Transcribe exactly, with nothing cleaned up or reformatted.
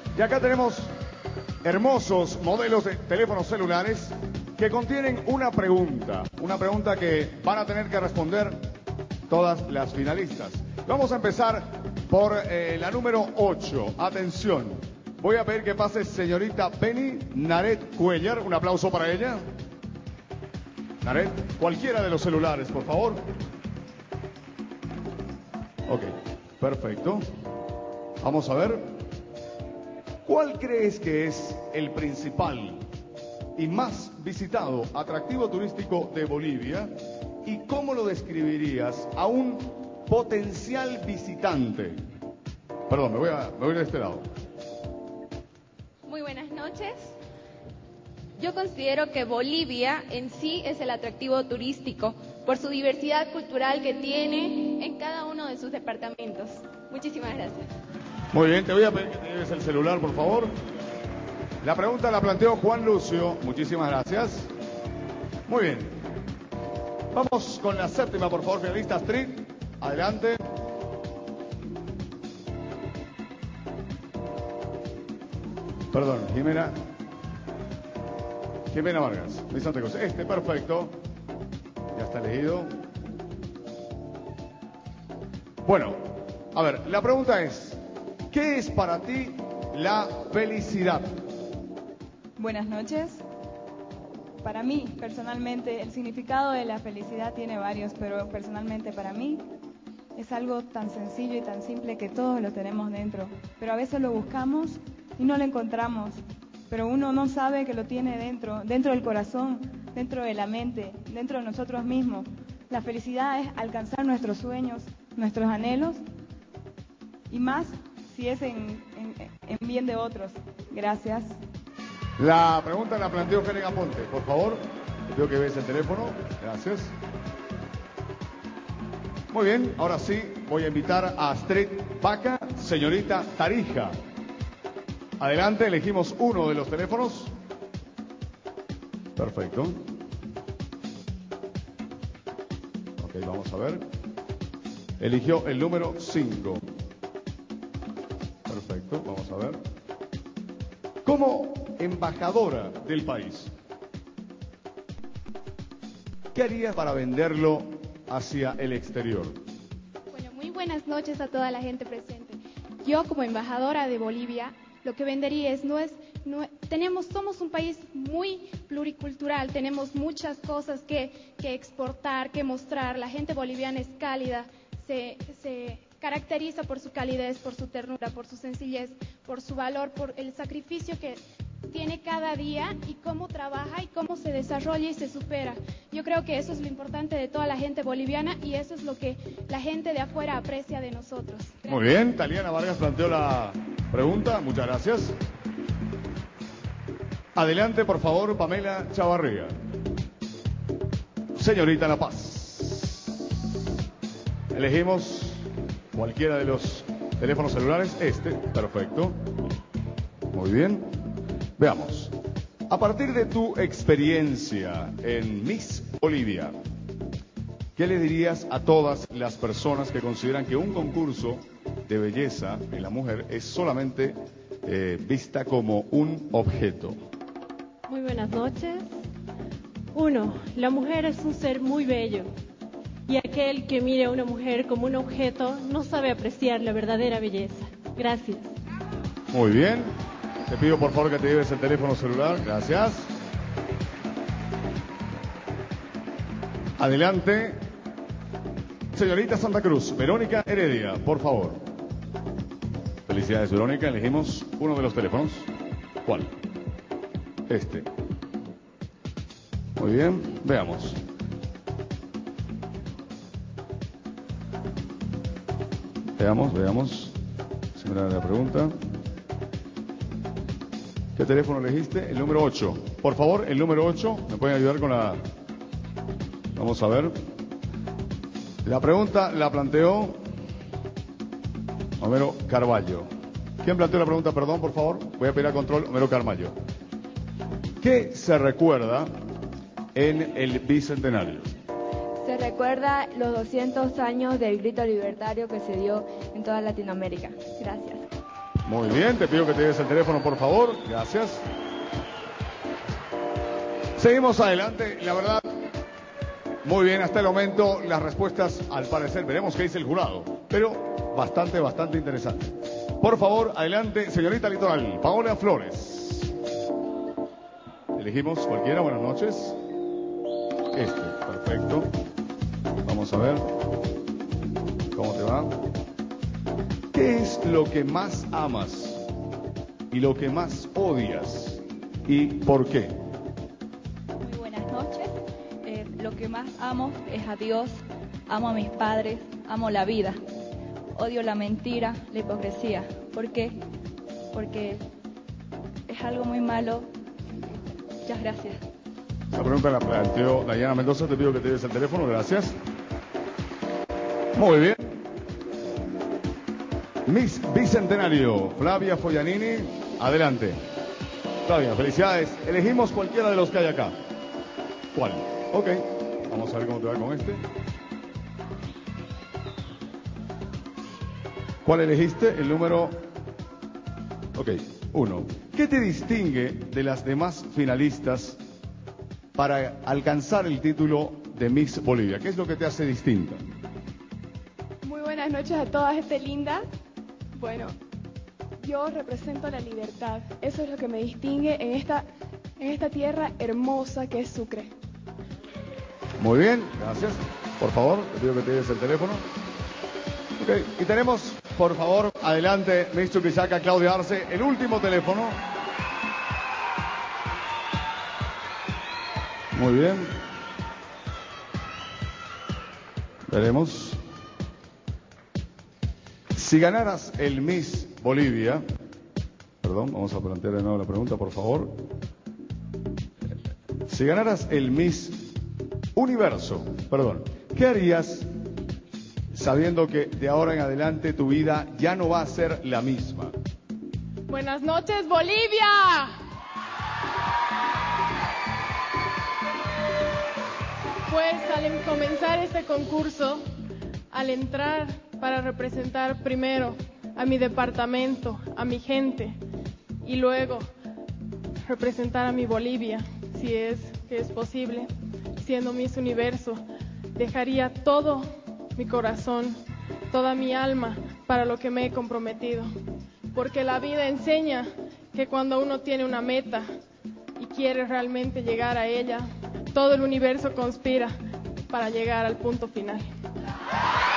Y acá tenemos hermosos modelos de teléfonos celulares que contienen una pregunta, una pregunta que van a tener que responder todas las finalistas. Vamos a empezar por eh, la número ocho. Atención, voy a pedir que pase señorita Penny Naret Cuellar. Un aplauso para ella. Naret, cualquiera de los celulares, por favor. Ok, perfecto. Vamos a ver. ¿Cuál crees que es el principal y más visitado atractivo turístico de Bolivia? ¿Y cómo lo describirías a un potencial visitante? Perdón, me voy a, me voy de este lado. Muy buenas noches. Yo considero que Bolivia en sí es el atractivo turístico por su diversidad cultural que tiene en cada uno de sus departamentos. Muchísimas gracias. Muy bien, te voy a pedir que te lleves el celular, por favor. La pregunta la planteó Juan Lucio. Muchísimas gracias. Muy bien. Vamos con la séptima, por favor, finalista. Astrid, adelante. Perdón, Jimena. Jimena Vargas, mi Santa Cruz. Este, perfecto. Ya está elegido. Bueno, a ver, la pregunta es, ¿qué es para ti la felicidad? Buenas noches. Para mí, personalmente, el significado de la felicidad tiene varios, pero personalmente para mí es algo tan sencillo y tan simple que todos lo tenemos dentro. Pero a veces lo buscamos y no lo encontramos. Pero uno no sabe que lo tiene dentro, dentro del corazón, dentro de la mente, dentro de nosotros mismos. La felicidad es alcanzar nuestros sueños, nuestros anhelos y más si es en, en, en bien de otros. Gracias. La pregunta la planteó Helen Aponte, por favor. Veo que ves el teléfono. Gracias. Muy bien, ahora sí voy a invitar a Astrid Vaca, señorita Tarija. Adelante, elegimos uno de los teléfonos. Perfecto. Ok, vamos a ver. Eligió el número cinco. Perfecto, vamos a ver. Como embajadora del país, ¿qué harías para venderlo hacia el exterior? Bueno, muy buenas noches a toda la gente presente. Yo como embajadora de Bolivia, lo que vendería es, no es, no, tenemos, somos un país muy pluricultural, tenemos muchas cosas que, que exportar, que mostrar. La gente boliviana es cálida, se, se caracteriza por su calidez, por su ternura, por su sencillez, por su valor, por el sacrificio que tiene cada día y cómo trabaja y cómo se desarrolla y se supera. Yo creo que eso es lo importante de toda la gente boliviana y eso es lo que la gente de afuera aprecia de nosotros. Gracias. Muy bien, Taliana Vargas planteó la pregunta, muchas gracias. Adelante, por favor, Pamela Chavarría. Señorita La Paz. Elegimos cualquiera de los teléfonos celulares, este, perfecto. Muy bien. Veamos, a partir de tu experiencia en Miss Bolivia, ¿qué le dirías a todas las personas que consideran que un concurso de belleza en la mujer es solamente eh, vista como un objeto? Muy buenas noches. Uno, la mujer es un ser muy bello y aquel que mire a una mujer como un objeto no sabe apreciar la verdadera belleza. Gracias. Muy bien. Te pido por favor que te lleves el teléfono celular. Gracias. Adelante. Señorita Santa Cruz, Verónica Heredia, por favor. Felicidades, Verónica. Elegimos uno de los teléfonos. ¿Cuál? Este. Muy bien. Veamos. Veamos, veamos. Señora, la pregunta. ¿Qué teléfono elegiste? El número ocho. Por favor, el número ocho. ¿Me pueden ayudar con la...? Vamos a ver. La pregunta la planteó Homero Carballo. ¿Quién planteó la pregunta? Perdón, por favor. Voy a pedir a control. Homero Carballo. ¿Qué se recuerda en el Bicentenario? Se recuerda los doscientos años del grito libertario que se dio en toda Latinoamérica. Gracias. Muy bien, te pido que te des el teléfono, por favor. Gracias. Seguimos adelante. La verdad, muy bien, hasta el momento las respuestas, al parecer, veremos qué dice el jurado. Pero bastante, bastante interesante. Por favor, adelante, señorita Litoral, Paola Flores. Elegimos cualquiera, buenas noches. Este, perfecto. Vamos a ver. ¿Cómo te va? ¿Qué es lo que más amas y lo que más odias? ¿Y por qué? Muy buenas noches. Eh, lo que más amo es a Dios, amo a mis padres, amo la vida. Odio la mentira, la hipocresía. ¿Por qué? Porque es algo muy malo. Muchas gracias. La pregunta la planteó Dayana Mendoza. Te pido que te des el teléfono. Gracias. Muy bien. Miss Bicentenario, Flavia Foglianini. Adelante. Flavia, felicidades. Elegimos cualquiera de los que hay acá. ¿Cuál? Ok. Vamos a ver cómo te va con este. ¿Cuál elegiste? El número... Ok, uno. ¿Qué te distingue de las demás finalistas para alcanzar el título de Miss Bolivia? ¿Qué es lo que te hace distinta? Muy buenas noches a todas, gente linda. Bueno, yo represento la libertad. Eso es lo que me distingue en esta, en esta tierra hermosa que es Sucre. Muy bien, gracias. Por favor, te pido que te des el teléfono. Ok, y tenemos, por favor, adelante, Miss Chuquisaca, Claudia Arce, el último teléfono. Muy bien. Veremos. Si ganaras el Miss Bolivia, perdón, vamos a plantear de nuevo la pregunta, por favor. Si ganaras el Miss Universo, perdón, ¿qué harías sabiendo que de ahora en adelante tu vida ya no va a ser la misma? Buenas noches, Bolivia. Pues al comenzar este concurso, al entrar para representar primero a mi departamento, a mi gente, y luego representar a mi Bolivia, si es que es posible, siendo Miss Universo, dejaría todo mi corazón, toda mi alma para lo que me he comprometido, porque la vida enseña que cuando uno tiene una meta y quiere realmente llegar a ella, todo el universo conspira para llegar al punto final.